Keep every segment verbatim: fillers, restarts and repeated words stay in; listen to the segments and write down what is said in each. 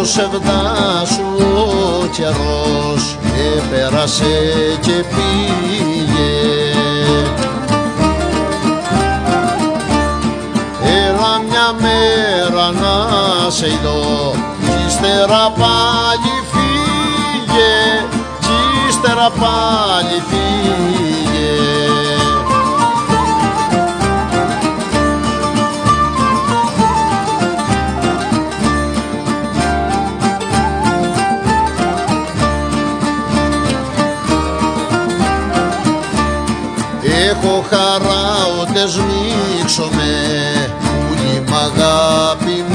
ψευδά σου ο καιρός επέρασε και πήγε. Έλα μια μέρα να σε ειδώ κι ύστερα πάλι φύγε, κι ύστερα πάλι φύγε. Έχω χαρά ότε σμίξομαι πουλί μ' αγαπημένο,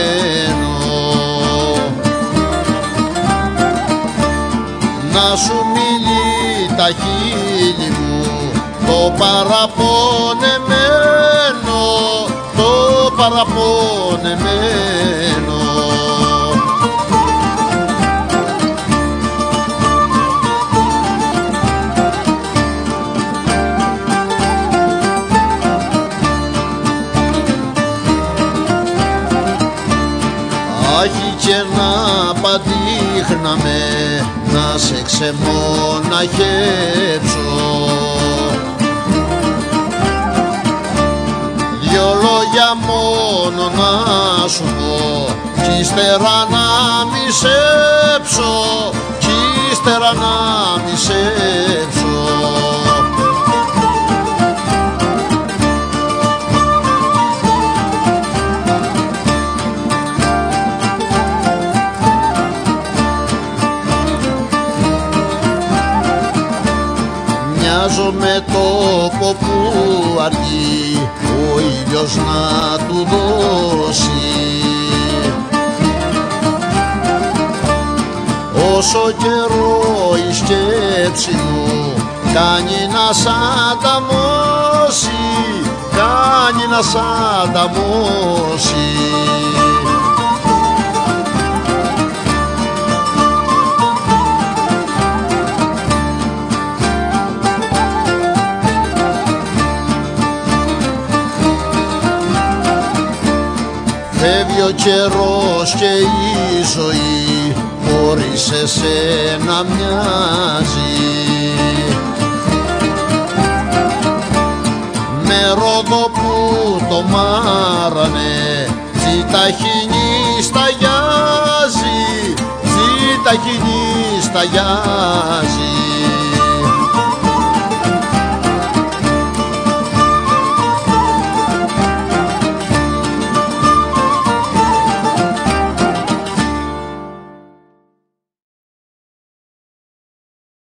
να σου μιλεί τα χείλη μου το παραπονεμένο, το παραπονεμένο. Άχι και να πατήχναμε να σε ξεμοναχέψω, δυο λόγια μόνο να σου πω κι ύστερα να μισέψω, κι ύστερα να μισέψω. Μοιάζω με τόπο που αργεί ο ήλιος να του δώσει, όσο καιρό η σκέψη μου κάνει να σ' ανταμώσει, κάνει να σ' ανταμώσει. Φεύγει ο καιρός και η ζωή χωρίς εσένα μοιάζει, με ρόδο που το μάρανε τσιταχινή σταγιάζει, τσιταχινή σταγιάζει.